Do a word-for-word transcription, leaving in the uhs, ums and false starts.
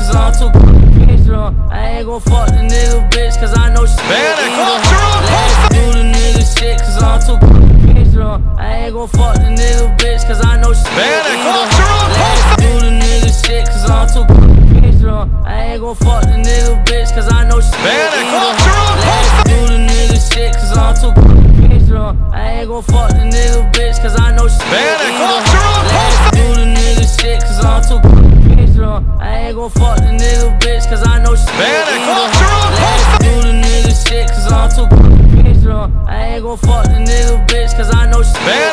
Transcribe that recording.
cause I'm too drunk. I ain't gon' fuck the nigga bitch, cause I know she Let's do the nigga shit, cause I'm too drunk. I ain't gon' fuck the nigga bitch, cause I know she Let's do the nigga shit, cause I'm too drunk. I ain't gon' fuck the nigga bitch, cause I know she Let's do the nigga shit, cause I'm too drunk. I ain't gon' fuck the nigga bitch, cause I know she Let's do the nigga shit, cause I'm too drunk. I ain't gon' fuck the nigga bitch, cause I know she Let's do the nigga shit, cause I'm too drunk. I ain't gon' fuck the nigga bitch, cause I know she